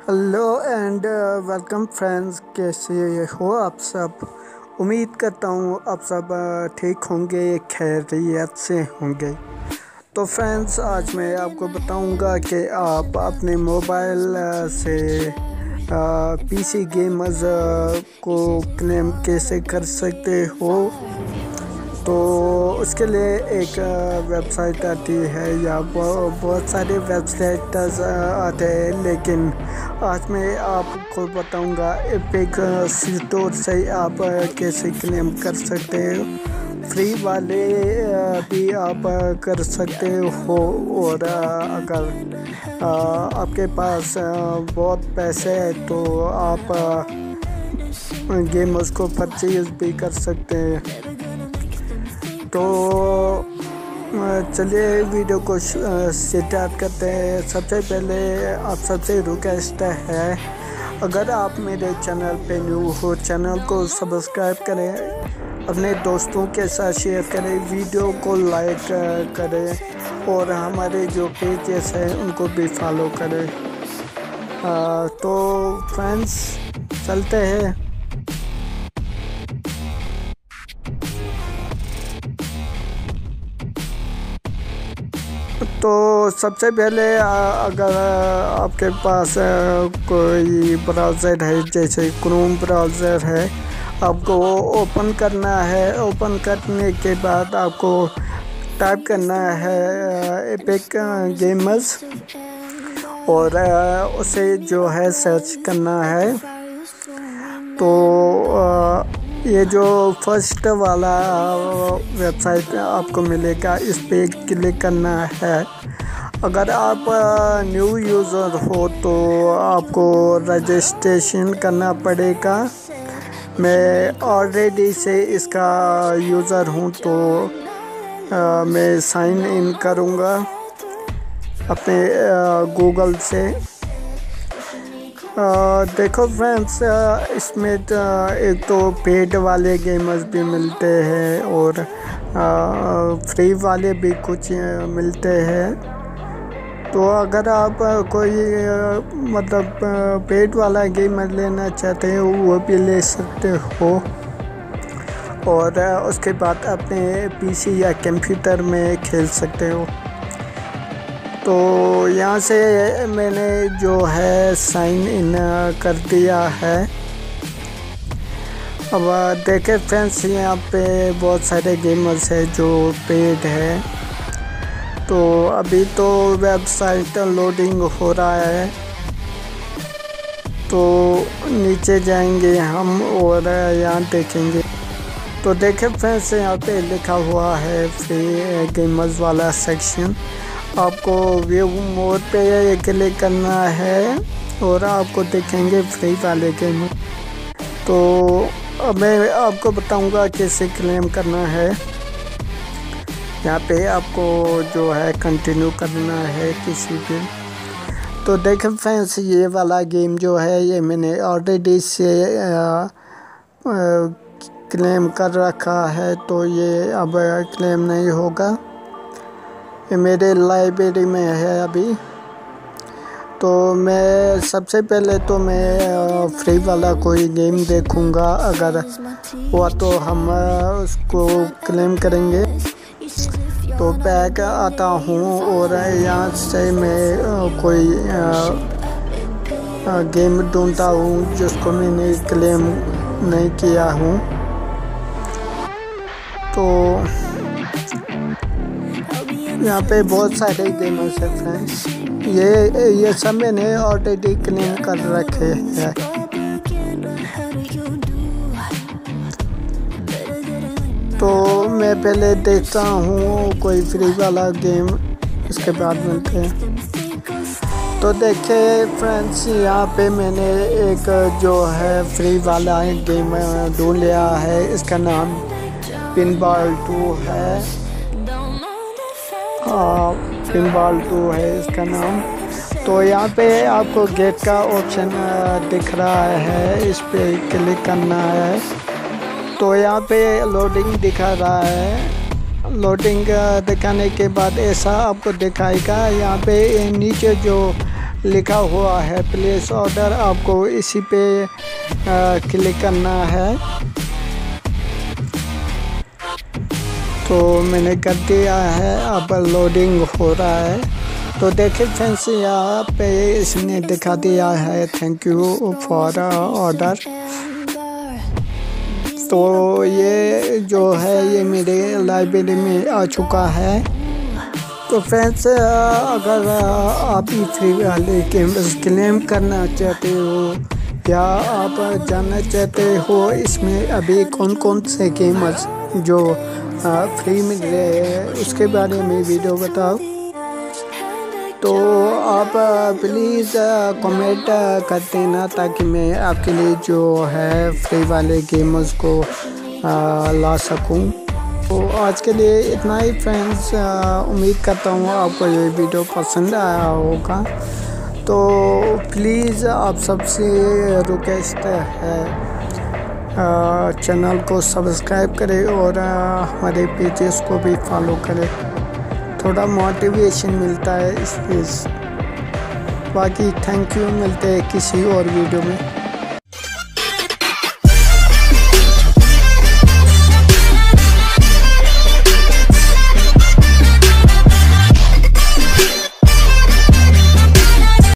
Hello and welcome friends, कैसे हो आप सब। उम्मीद करता हूँ आप सब ठीक होंगे, खैरियत से होंगे। तो फ्रेंड्स, आज मैं आपको बताऊंगा कि आप अपने मोबाइल से पीसी गेमर्स को क्लेम कैसे कर सकते हो। तो उसके लिए एक वेबसाइट आती है या बहुत सारे वेबसाइट्स आते हैं, लेकिन आज मैं आपको बताऊंगा एपिक स्टोर से आप कैसे क्लेम कर सकते हो। फ्री वाले भी आप कर सकते हो, और अगर आपके पास बहुत पैसे हैं तो आप गेमर्स को परचेज भी कर सकते हैं। तो चलिए वीडियो को स्टार्ट करते हैं। सबसे पहले आप सबसे रिक्वेस्ट है, अगर आप मेरे चैनल पे न्यू हो, चैनल को सब्सक्राइब करें, अपने दोस्तों के साथ शेयर करें, वीडियो को लाइक करें और हमारे जो पेजेस हैं उनको भी फॉलो करें। तो फ्रेंड्स, चलते हैं। तो सबसे पहले अगर आपके पास कोई ब्राउज़र है, जैसे क्रोम ब्राउज़र है, आपको वो ओपन करना है। ओपन करने के बाद आपको टाइप करना है एपिक गेमर्स, और उसे जो है सर्च करना है। तो ये जो फर्स्ट वाला वेबसाइट आपको मिलेगा, इस पे क्लिक करना है। अगर आप न्यू यूज़र हो तो आपको रजिस्ट्रेशन करना पड़ेगा। मैं ऑलरेडी से इसका यूज़र हूँ, तो मैं साइन इन करूँगा अपने गूगल से। देखो फ्रेंड्स, इसमें एक तो पेड वाले गेमर्स भी मिलते हैं और फ्री वाले भी कुछ मिलते हैं। तो अगर आप कोई मतलब पेड वाला गेमर लेना चाहते हो, वो भी ले सकते हो, और उसके बाद अपने पीसी या कंप्यूटर में खेल सकते हो। तो यहाँ से मैंने जो है साइन इन कर दिया है। अब देखें फ्रेंड्स, यहाँ पे बहुत सारे गेमर्स हैं जो पेड है। तो अभी तो वेबसाइट लोडिंग हो रहा है, तो नीचे जाएंगे हम और यहाँ देखेंगे। तो देखें फ्रेंड्स, यहाँ पे लिखा हुआ है फ्री गेमर्स वाला सेक्शन। आपको व्यू मोड पे क्लिक करना है और आपको देखेंगे फ्री वाले गेम। तो अब मैं आपको बताऊंगा कैसे क्लेम करना है। यहाँ पे आपको जो है कंटिन्यू करना है किसी भी। तो देखें फ्रेंड्स, ये वाला गेम जो है ये मैंने ऑलरेडी से क्लेम कर रखा है, तो ये अब क्लेम नहीं होगा। ये मेरे लाइब्रेरी में है अभी। तो मैं सबसे पहले तो मैं फ्री वाला कोई गेम देखूंगा, अगर हुआ तो हम उसको क्लेम करेंगे। तो बैक आता हूँ और यहाँ से मैं कोई गेम ढूंढता हूँ जिसको मैंने क्लेम नहीं किया हूँ। तो यहाँ पे बहुत सारे गेमर्स हैं फ्रेंड्स, ये सब मैंने ऑलरेडी क्लेम कर रखे हैं। तो मैं पहले देखता हूँ कोई फ्री वाला गेम, इसके बाद मिलते हैं। तो देखिए फ्रेंड्स, यहाँ पे मैंने एक जो है फ्री वाला गेम ढूंढ लिया है। इसका नाम पिनबॉल 2 है। पिनबॉल 2 है इसका नाम। तो यहाँ पे आपको गेट का ऑप्शन दिख रहा है, इस पे क्लिक करना है। तो यहाँ पे लोडिंग दिखा रहा है। लोडिंग दिखाने के बाद ऐसा आपको दिखाएगा। यहाँ पे नीचे जो लिखा हुआ है प्लेस ऑर्डर, आपको इसी पे क्लिक करना है। तो मैंने कर दिया है, अब लोडिंग हो रहा है। तो देखिए फ्रेंड्स, यहाँ पे इसने दिखा दिया है थैंक यू फॉर ऑर्डर। तो ये जो है ये मेरे लाइब्रेरी में आ चुका है। तो फ्रेंड्स, अगर आप ये फ्री वाले गेम्स क्लेम करना चाहते हो या आप जानना चाहते हो इसमें अभी कौन कौन से गेम्स जो फ्री मिल रहे हैं उसके बारे में वीडियो बताओ, तो आप प्लीज़ कमेंट कर देना ताकि मैं आपके लिए जो है फ्री वाले गेम्स को ला सकूं। तो आज के लिए इतना ही फ्रेंड्स, उम्मीद करता हूँ आपको ये वीडियो पसंद आया होगा। तो प्लीज़ आप सबसे रिक्वेस्ट है चैनल को सब्सक्राइब करें और हमारे पेजेस को भी फॉलो करें, थोड़ा मोटिवेशन मिलता है इसलिए। बाकी थैंक यू, मिलते हैं किसी और वीडियो में।